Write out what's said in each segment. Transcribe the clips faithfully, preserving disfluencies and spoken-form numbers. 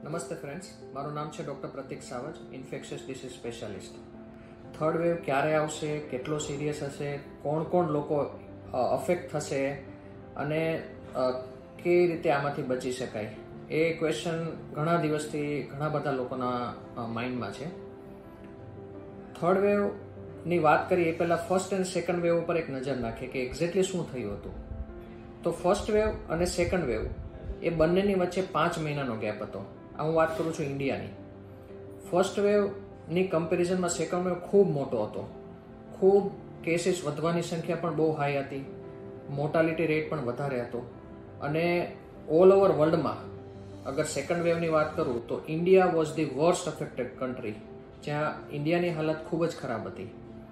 નમસ્તે ફ્રેન્ડ્સ, મારું નામ છે doctor Pratik Savaj, infectious disease specialist. Third wave ક્યારે આવશે, કેટલો સિરિયસ હશે, કોણ કોણ લોકો અફેક્ટ થશે અને કેવી રીતે આમાંથી બચી શકાય, એ ક્વેશ્ચન ઘણા દિવસથી ઘણા બધા લોકોના માઇન્ડમાં છે. થર્ડ વેવની વાત કરીએ એ પહેલાં ફર્સ્ટ એન્ડ સેકન્ડ વેવ ઉપર એક નજર નાખીએ કે એક્ઝેક્ટલી શું થયું હતું. તો ફર્સ્ટ વેવ અને સેકન્ડ વેવ એ બંનેની વચ્ચે પાંચ મહિનાનો ગેપ હતો. આ હું વાત કરું છું ઇન્ડિયાની. ફર્સ્ટ વેવની કમ્પેરિઝનમાં સેકન્ડ વેવ ખૂબ મોટો હતો. ખૂબ કેસીસ વધવાની સંખ્યા પણ બહુ હાઈ હતી, મોર્ટાલિટી રેટ પણ વધારે હતો. અને ઓલ ઓવર વર્લ્ડમાં અગર સેકન્ડ વેવની વાત કરું તો India was the worst affected country, જ્યાં ઇન્ડિયાની હાલત ખૂબ જ ખરાબ હતી.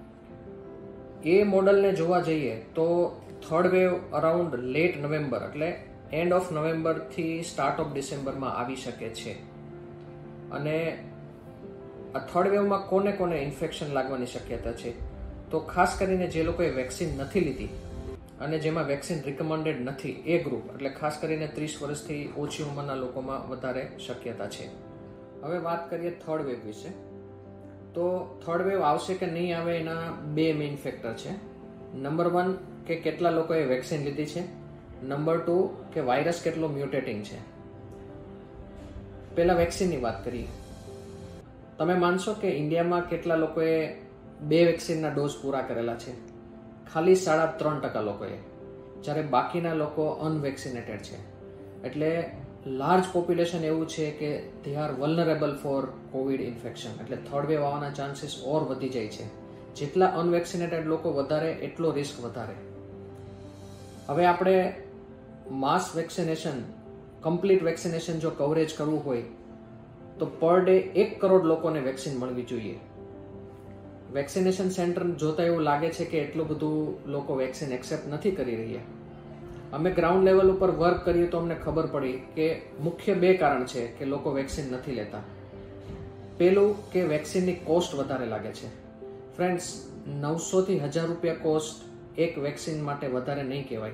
એ મોડલને જોવા જઈએ તો third wave around late November એટલે એન્ડ ઓફ નવેમ્બરથી સ્ટાર્ટ ઓફ ડિસેમ્બરમાં આવી શકે છે. અને આ થર્ડ વેવમાં કોને કોને ઇન્ફેક્શન લાગવાની શક્યતા છે? તો ખાસ કરીને જે લોકોએ વેક્સિન નથી લીધી અને જેમાં વેક્સિન રિકમેન્ડેડ નથી એ ગ્રુપ, એટલે ખાસ કરીને ત્રીસ વર્ષથી ઓછી ઉંમરના લોકોમાં વધારે શક્યતા છે. હવે વાત કરીએ થર્ડ વેવ વિશે. તો થર્ડ વેવ આવશે કે નહીં આવે એના બે મેઇન ફેક્ટર છે. નંબર વન કે કેટલા લોકોએ વેક્સિન લીધી છે. નંબર ટુ કે વાયરસ કેટલો મ્યુટેટિંગ છે. પહેલા વેક્સિનની વાત કરીએ. તમે માનશો કે ઇન્ડિયામાં કેટલા લોકોએ બે વેક્સિનના ડોઝ પૂરા કરેલા છે? ખાલી સાડા ત્રણ ટકા લોકોએ, જ્યારે બાકીના લોકો અનવેક્સિનેટેડ છે. એટલે લાર્જ પોપ્યુલેશન એવું છે કે they are vulnerable for covid infection, એટલે થર્ડ વેવ આવવાના ચાન્સીસ ઓર વધી જાય છે. જેટલા અનવેક્સિનેટેડ લોકો વધારે એટલો રિસ્ક વધારે. હવે આપણે માસ વેક્સિનેશન, કમ્પ્લીટ વેક્સિનેશન જો કવરેજ કરવું હોય તો પર ડે એક કરોડ લોકોને વેક્સિન મળવી જોઈએ. વેક્સિનેશન સેન્ટર જોતા એવું લાગે છે કે એટલું બધું લોકો વેક્સિન એક્સેપ્ટ નથી કરી રહ્યા. અમે ગ્રાઉન્ડ લેવલ ઉપર વર્ક કરીએ તો અમને ખબર પડી કે મુખ્ય બે કારણ છે કે લોકો વેક્સિન નથી લેતા. પેલું કે વેક્સિનની કોસ્ટ વધારે લાગે છે. ફ્રેન્ડ્સ, નવસો થી હજાર રૂપિયા કોસ્ટ એક વેક્સિન માટે વધારે નહીં કહેવાય.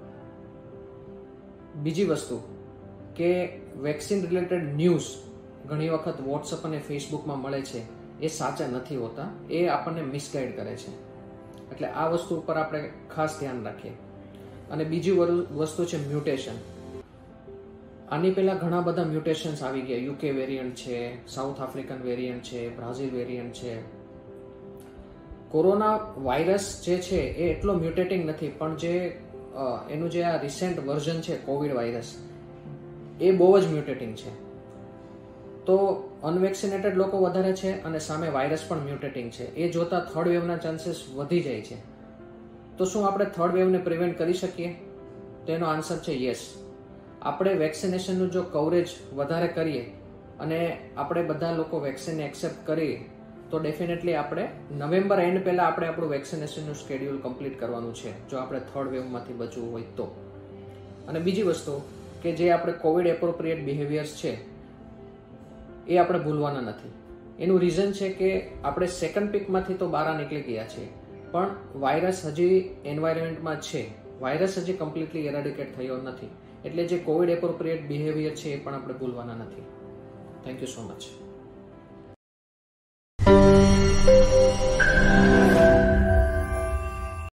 બીજી વસ્તુ કે વેક્સિન રિલેટેડ ન્યૂઝ ઘણી વખત વોટ્સઅપ અને ફેસબુકમાં મળે છે, એ સાચા નથી હોતા, એ આપણને મિસગાઈડ કરે છે. એટલે આ વસ્તુ ઉપર આપણે ખાસ ધ્યાન રાખીએ. અને બીજી વસ્તુ છે મ્યુટેશન. આની પહેલા ઘણા બધા મ્યુટેશન્સ આવી ગયા. યુકે વેરિયન્ટ છે, સાઉથ આફ્રિકન વેરિયન્ટ છે, બ્રાઝિલ વેરિયન્ટ છે. કોરોના વાયરસ જે છે એ એટલો મ્યુટેટિંગ નથી, પણ જે એનું જે આ રિસેન્ટ વર્ઝન છે કોવિડ વાયરસ, એ બહુ જ મ્યુટેટિંગ છે. તો અનવેક્સિનેટેડ લોકો વધારે છે અને સામે વાયરસ પણ મ્યુટેટિંગ છે. એ જોતા થર્ડ વેવના ચાન્સીસ વધી જાય છે. તો શું આપણે થર્ડ વેવને પ્રિવેન્ટ કરી શકીએ? તો એનો આન્સર છે યસ. આપણે વેક્સિનેશનનું જો કવરેજ વધારે કરીએ અને આપણે બધા લોકો વેક્સિન એક્સેપ્ટ કરીએ તો ડેફિનેટલી આપણે નવેમ્બર એન્ડ પહેલા આપણે આપણું વેક્સિનેશનનું સ્કેડ્યુલ કમ્પ્લીટ કરવાનું છે, જો આપણે થર્ડ વેવમાંથી બચવું હોય તો. અને બીજી વસ્તુ કે જે આપણે કોવિડ એપ્રોપ્રિએટ બિહેવિયર્સ છે એ આપણે ભૂલવાના નથી. એનું રીઝન છે કે આપણે સેકન્ડ પીકમાંથી તો બહાર નીકળી ગયા છીએ, પણ વાયરસ હજી એન્વાયરમેન્ટમાં છે. વાયરસ હજી કમ્પ્લીટલી એરાડિકેટ થયો નથી. એટલે જે કોવિડ એપ્રોપ્રિએટ બિહેવિયર છે એ પણ આપણે ભૂલવાના નથી. Thank you so much.